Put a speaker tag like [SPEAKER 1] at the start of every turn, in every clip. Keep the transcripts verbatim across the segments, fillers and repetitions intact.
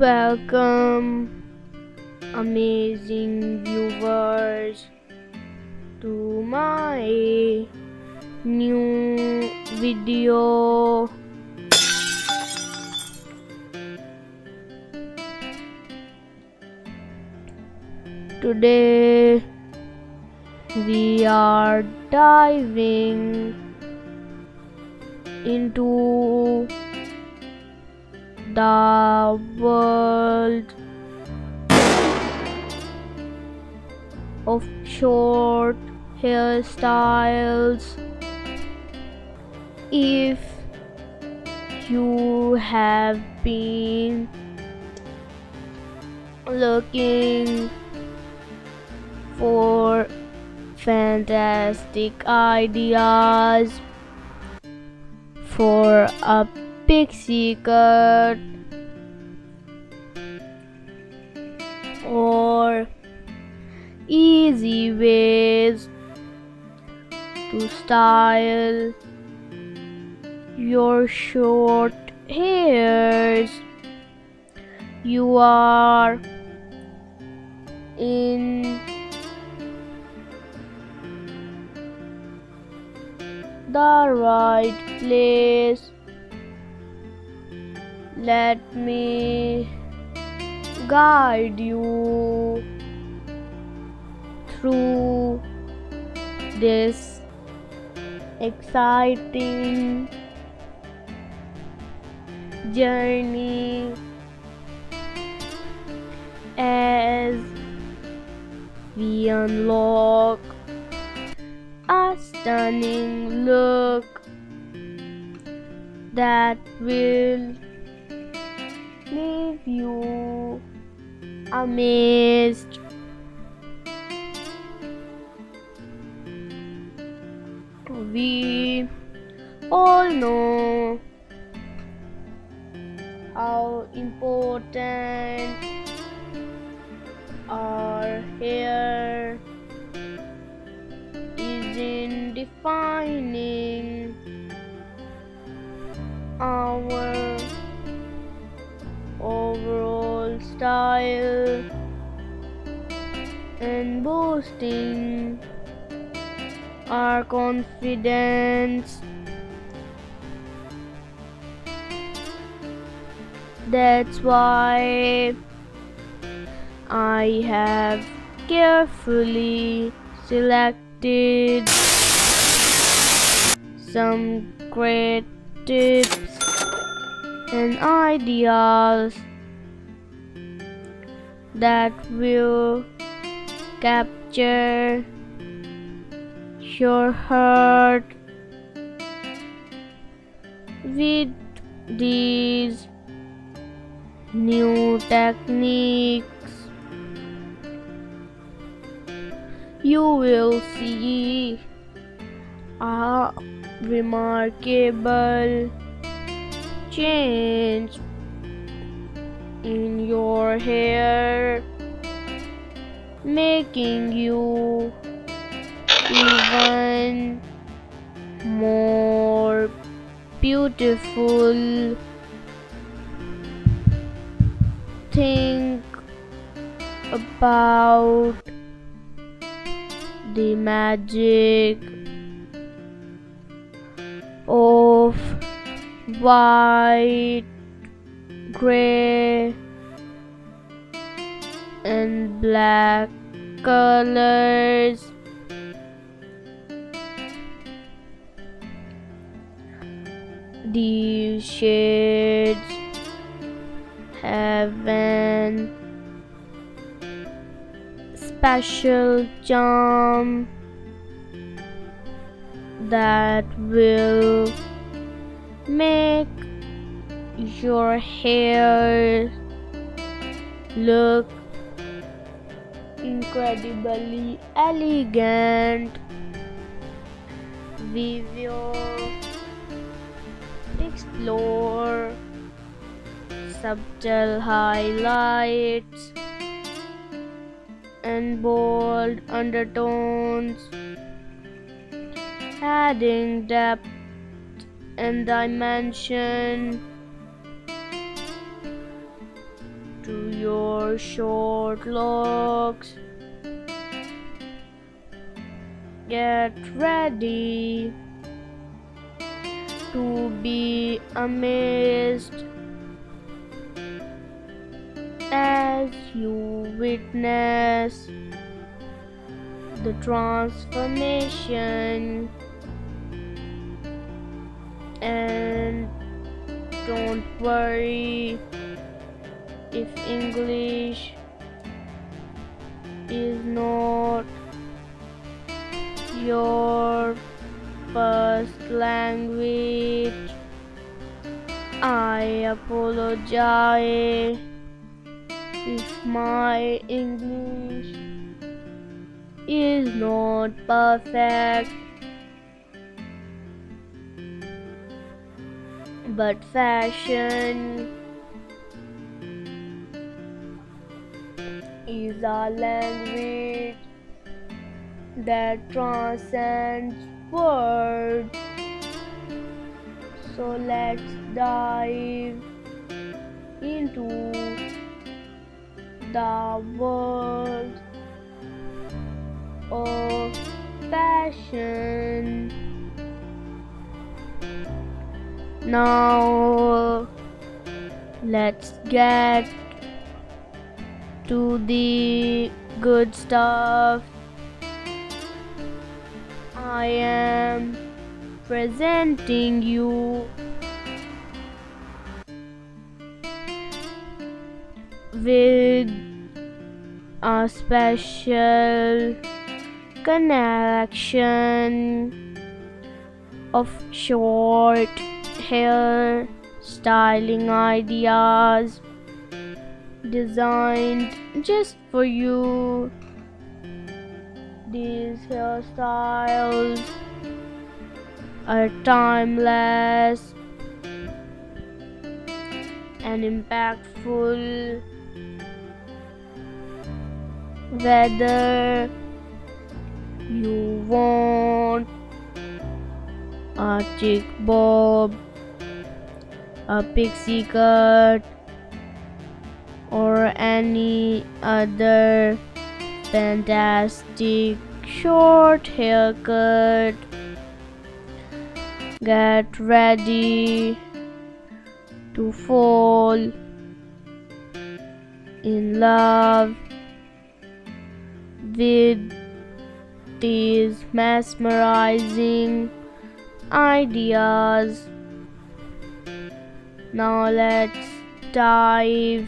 [SPEAKER 1] Welcome, amazing viewers, to my new video. Today we are diving into the world of short hairstyles. If you have been looking for fantastic ideas for a pixie cut or easy ways to style your short hairs, you are in the right place. Let me guide you through this exciting journey as we unlock a stunning look that will leave you amazed. We all know how important our hair is in defining our overall style and boosting our confidence. That's why I have carefully selected some great tips and ideas that will capture your heart. With these new techniques, you will see a remarkable change in your hair, making you even more beautiful. Think about the magic of white, gray, and black colors. These shades have an special charm that will make your hair look incredibly elegant. We will explore subtle highlights and bold undertones, adding depth and dimension your short locks. Get ready to be amazed as you witness the transformation. And don't worry if English is not your first language. I apologize if my English is not perfect, but fashion is a language that transcends words. So let's dive into the world of fashion. Now let's get to the good stuff. I am presenting you with a special connection of short hair styling ideas designed just for you. These hairstyles are timeless and impactful, whether you want a chick bob, a pixie cut, or any other fantastic short haircut. Get ready to fall in love with these mesmerizing ideas. Now let's dive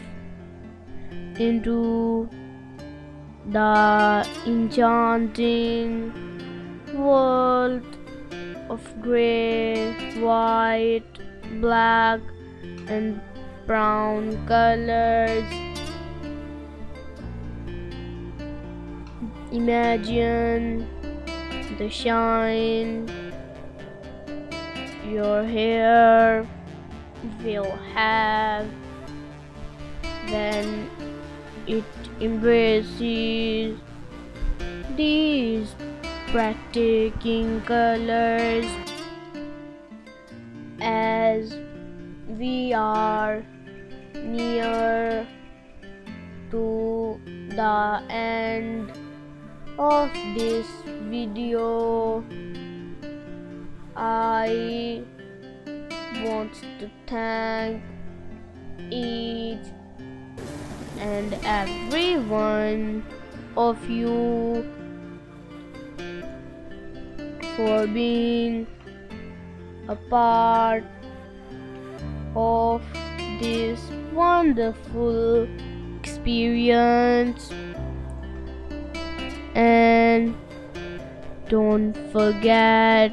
[SPEAKER 1] into the enchanting world of gray, white, black, and brown colors. Imagine the shine your hair will have when it embraces these breathtaking colors. As we are near to the end of this video, I want to thank each and every one of you for being a part of this wonderful experience. And don't forget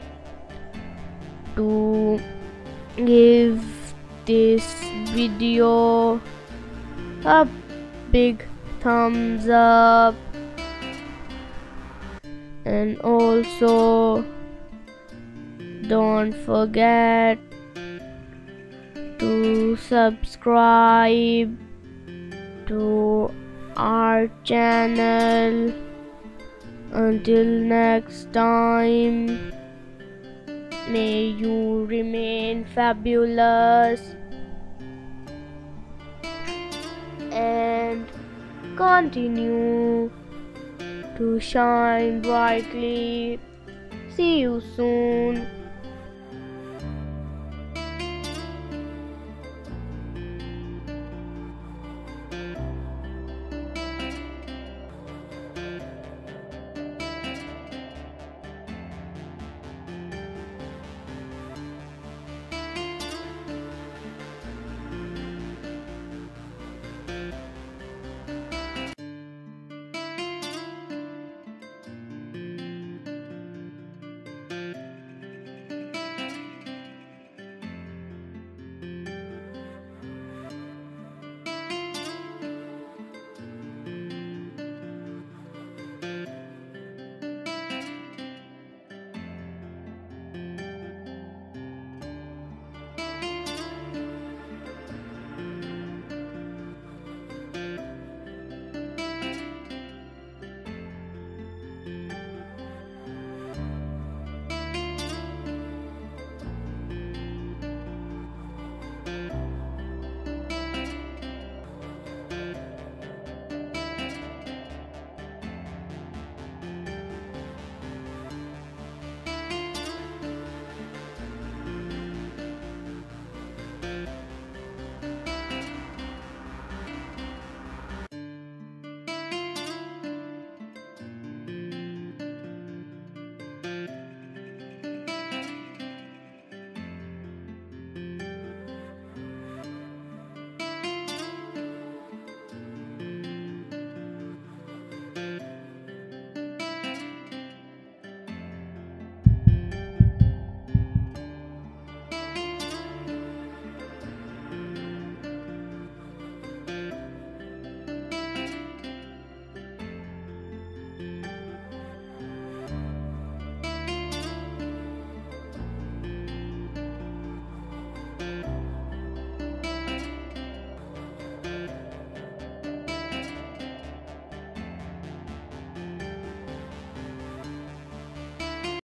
[SPEAKER 1] to give this video a big thumbs up, and also don't forget to subscribe to our channel. Until next time, may you remain fabulous and continue to shine brightly. See you soon.